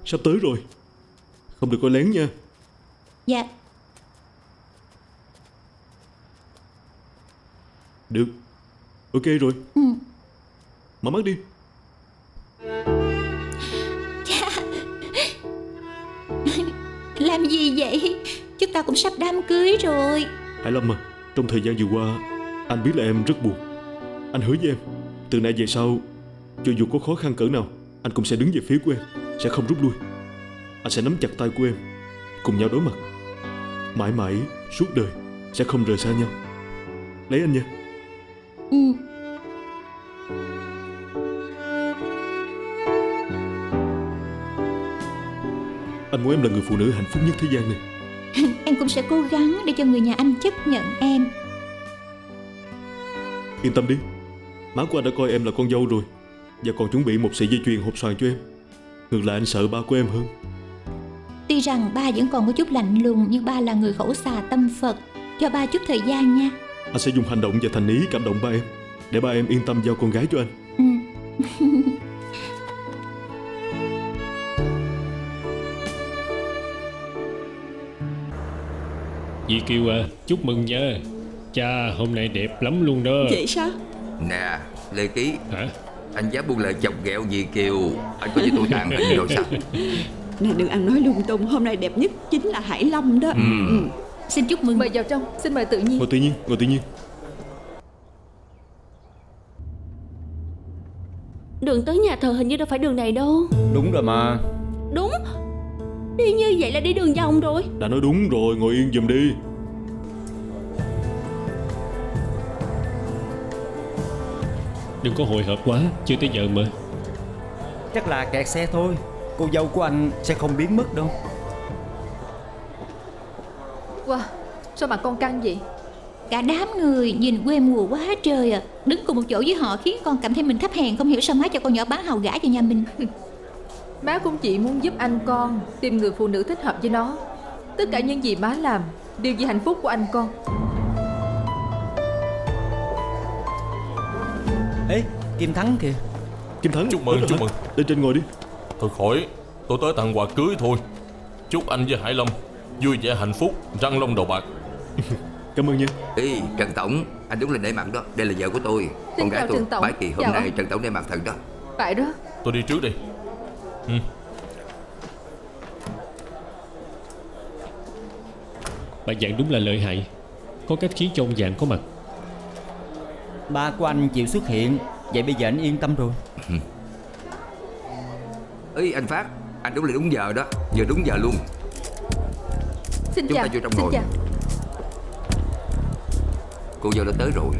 Sắp tới rồi, không được coi lén nha. Dạ. Được. Ok rồi. Mở mắt đi. Làm gì vậy? Chúng ta cũng sắp đám cưới rồi. Hải Lâm à, trong thời gian vừa qua anh biết là em rất buồn. Anh hứa với em, từ nay về sau, cho dù có khó khăn cỡ nào, anh cũng sẽ đứng về phía của em, sẽ không rút lui. Anh sẽ nắm chặt tay của em, cùng nhau đối mặt, mãi mãi suốt đời sẽ không rời xa nhau. Lấy anh nha. Anh muốn em là người phụ nữ hạnh phúc nhất thế gian này. Em cũng sẽ cố gắng để cho người nhà anh chấp nhận em. Yên tâm đi, má của anh đã coi em là con dâu rồi, và còn chuẩn bị một sợi dây chuyền hộp xoàn cho em. Ngược lại anh sợ ba của em hơn. Tuy rằng ba vẫn còn có chút lạnh lùng, nhưng ba là người khẩu xà tâm Phật. Cho ba chút thời gian nha. Anh sẽ dùng hành động và thành ý cảm động ba em, để ba em yên tâm giao con gái cho anh. Dì Kiều à, chúc mừng nha. Cha, hôm nay đẹp lắm luôn đó. Vậy sao? Nè, Lê Ký. Hả? Anh dám buông lời chọc ghẹo Dì Kiều, anh có với tôi tàn hình rồi sao? Nè, đừng ăn nói lung tung. Hôm nay đẹp nhất chính là Hải Lâm đó. Xin chúc mừng. Mời vào trong, xin mời tự nhiên. Ngồi tự nhiên, ngồi tự nhiên. Đường tới nhà thờ hình như đâu phải đường này đâu. Đúng rồi mà. Đúng. Đi như vậy là đi đường vòng rồi. Đã nói đúng rồi, ngồi yên giùm đi. Đừng có hồi hộp quá, chưa tới giờ mà. Chắc là kẹt xe thôi. Cô dâu của anh sẽ không biến mất đâu. Wow, sao mà con căng vậy? Cả đám người nhìn quê mùa quá trời à. Đứng cùng một chỗ với họ khiến con cảm thấy mình thấp hèn. Không hiểu sao má cho con nhỏ bán hàu gả cho nhà mình. Má cũng chỉ muốn giúp anh con tìm người phụ nữ thích hợp với nó. Tất cả những gì má làm đều vì hạnh phúc của anh con. Ê, Kim Thắng kìa. Kim Thắng, chúc mừng, chúc mừng. Lên trên ngồi đi. Thôi khỏi, tôi tới tặng quà cưới thôi. Chúc anh với Hải Lâm vui vẻ hạnh phúc, răng long đầu bạc. Cảm ơn nha. Ê, Trần Tổng, anh đúng là nể mặt đó. Đây là vợ của tôi, con gái tôi, Bái Kỳ. Hôm nay Trần Tổng nể mặt thật đó. Phải đó. Tôi đi trước đi. Bà Dạng đúng là lợi hại, có cách khiến cho ông Dạng có mặt. Ba của anh chịu xuất hiện, vậy bây giờ anh yên tâm rồi. Ê, anh Phát, anh đúng là đúng giờ đó, vừa đúng giờ luôn. Xin Chúng chào. ta vô trong Xin ngồi. chào. Cô dâu đã tới rồi.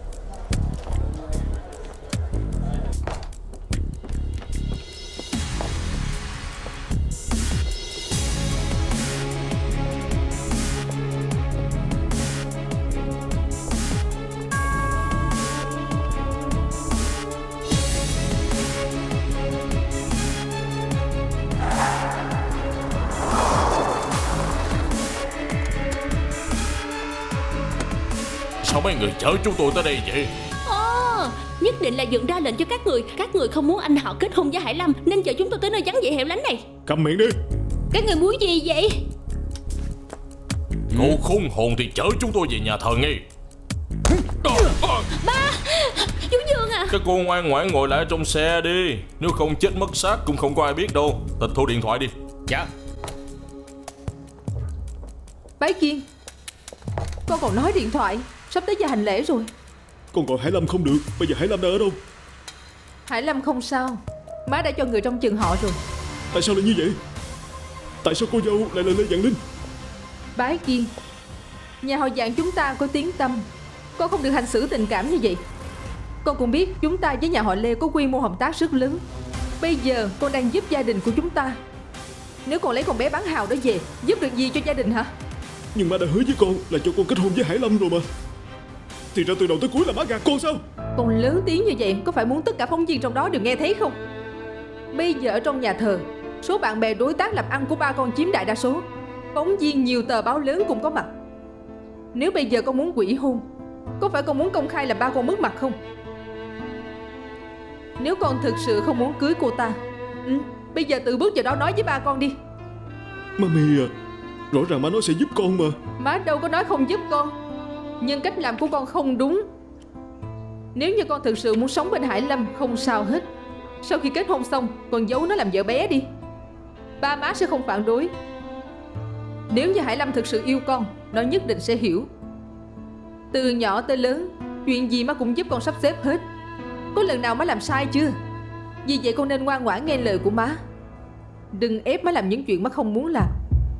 Sao mấy người chở chúng tôi tới đây vậy? Nhất định là dựng ra lệnh cho các người không muốn anh họ kết hôn với Hải Lâm, nên chở chúng tôi tới nơi vắng vẻ hẻo lánh này. Câm miệng đi. Các người muốn gì vậy? Cậu khôn hồn thì chở chúng tôi về nhà thờ ngay. Ba, chú Dương à. Các cô ngoan ngoãn ngồi lại trong xe đi. Nếu không chết mất xác cũng không có ai biết đâu. Tịch thu điện thoại đi. Dạ. Bái Kiên, con còn nói điện thoại. Sắp tới giờ hành lễ rồi. Con gọi Hải Lâm không được. Bây giờ Hải Lâm đang ở đâu? Hải Lâm không sao, má đã cho người trong chừng họ rồi. Tại sao lại như vậy? Tại sao cô dâu lại là Lê Vạn Linh? Bái Kiên, nhà họ Dạng chúng ta có tiếng tăm, con không được hành xử tình cảm như vậy. Con cũng biết chúng ta với nhà họ Lê có quy mô hợp tác rất lớn. Bây giờ con đang giúp gia đình của chúng ta. Nếu con lấy con bé bán hào đó về, giúp được gì cho gia đình hả? Nhưng má đã hứa với con là cho con kết hôn với Hải Lâm rồi mà. Thì ra từ đầu tới cuối là má gạt con sao? Con lớn tiếng như vậy có phải muốn tất cả phóng viên trong đó đều nghe thấy không? Bây giờ ở trong nhà thờ, số bạn bè đối tác làm ăn của ba con chiếm đại đa số. Phóng viên nhiều tờ báo lớn cũng có mặt. Nếu bây giờ con muốn hủy hôn, có phải con muốn công khai là ba con mất mặt không? Nếu con thực sự không muốn cưới cô ta, Bây giờ tự bước vào đó nói với ba con đi. Mami à, rõ ràng má nói sẽ giúp con mà. Má đâu có nói không giúp con, nhưng cách làm của con không đúng. Nếu như con thực sự muốn sống bên Hải Lâm, không sao hết. Sau khi kết hôn xong, con giấu nó làm vợ bé đi. Ba má sẽ không phản đối. Nếu như Hải Lâm thực sự yêu con, nó nhất định sẽ hiểu. Từ nhỏ tới lớn, chuyện gì má cũng giúp con sắp xếp hết. Có lần nào má làm sai chưa? Vì vậy con nên ngoan ngoãn nghe lời của má. Đừng ép má làm những chuyện má không muốn làm.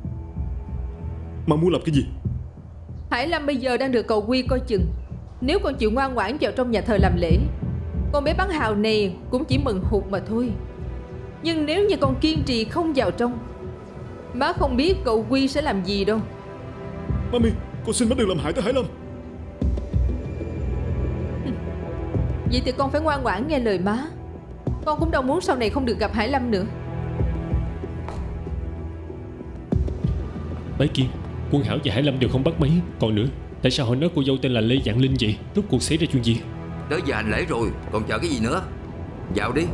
Má muốn làm cái gì? Hải Lâm bây giờ đang được cầu quy coi chừng. Nếu con chịu ngoan ngoãn vào trong nhà thờ làm lễ, con bé bán hào này cũng chỉ mừng hụt mà thôi. Nhưng nếu như con kiên trì không vào trong, má không biết cầu quy sẽ làm gì đâu. Mami, con xin má đừng làm hại tới Hải Lâm. Vậy thì con phải ngoan ngoãn nghe lời má. Con cũng đâu muốn sau này không được gặp Hải Lâm nữa. Bái Kiên, Quân Hảo và Hải Lâm đều không bắt mấy. Còn nữa, tại sao họ nói cô dâu tên là Lê Vạn Linh vậy? Rốt cuộc xảy ra chuyện gì? Tới giờ hành lễ rồi, còn chờ cái gì nữa? Vào đi.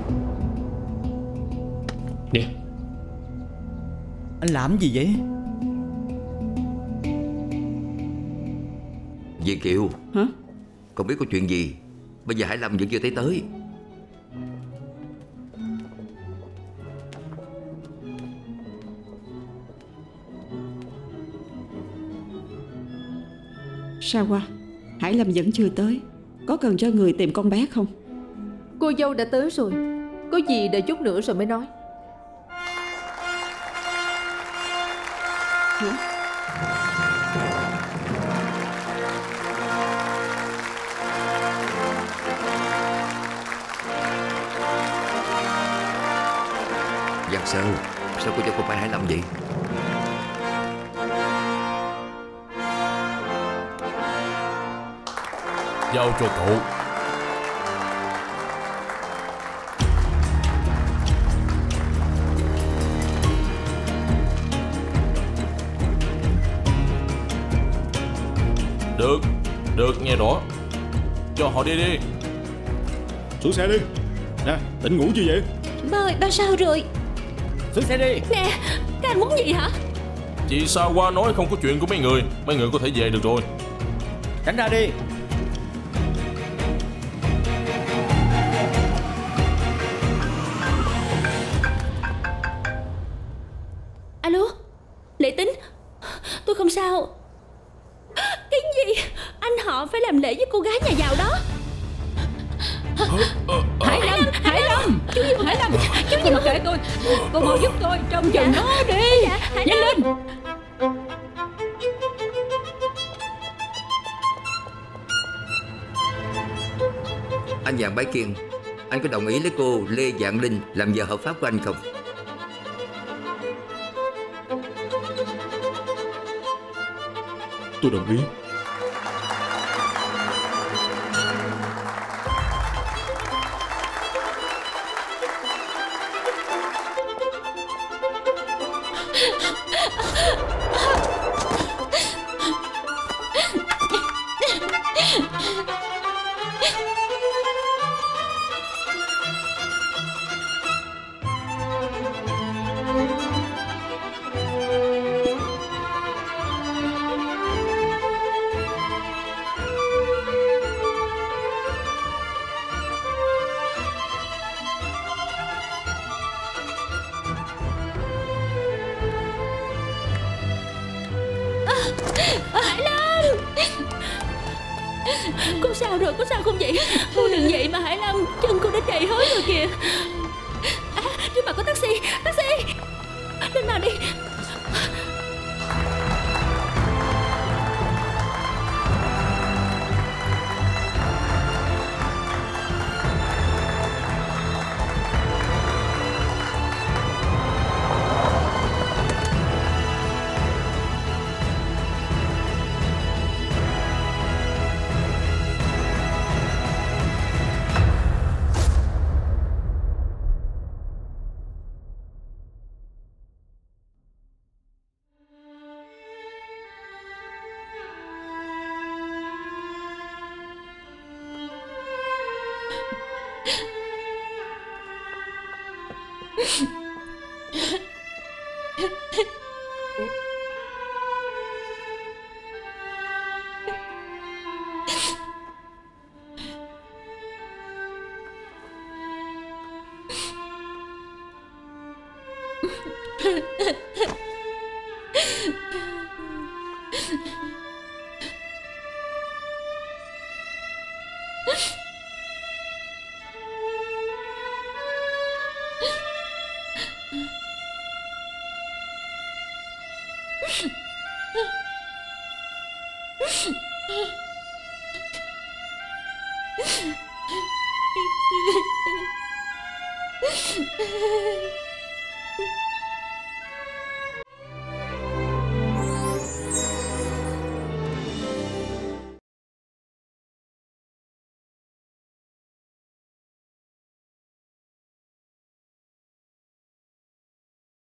Nè, Anh làm gì vậy? Dì Kiều. Hả? Con biết có chuyện gì? Bây giờ Hải Lâm vẫn chưa thấy tới. Sao qua? Hải Lâm vẫn chưa tới. Có cần cho người tìm con bé không? Cô dâu đã tới rồi. Có gì đợi chút nữa rồi mới nói. Giang Sơ, sao cô cho con phải Hải Lâm vậy? Giao cho cậu. Được, nghe rõ. Cho họ đi đi. Xuống xe đi. Nè, tỉnh ngủ chưa vậy? Ba ơi, ba sao rồi? Xuống xe đi. Nè, các anh muốn gì hả? Chị Sao qua nói không có chuyện của mấy người có thể về được rồi. Tránh ra đi. Alo, Lệ Tính, tôi không sao. Cái gì? Anh họ phải làm lễ với cô gái nhà giàu đó. Hải Lâm, chú gì mà Hải Lâm, chú gì mà kệ tôi. Cô mau giúp tôi trông chừng nó đi. Nhanh lên. Anh Vạn Bái Kiên, anh có đồng ý lấy cô Lê Vạn Linh làm vợ hợp pháp của anh không? Tôi đồng ý. Hải Lâm, cô sao rồi, có sao không vậy? Cô đừng vậy mà Hải Lâm, chân cô đã trầy hết rồi kìa. À, trước mặt có taxi, lên nào đi. Ha ha ha.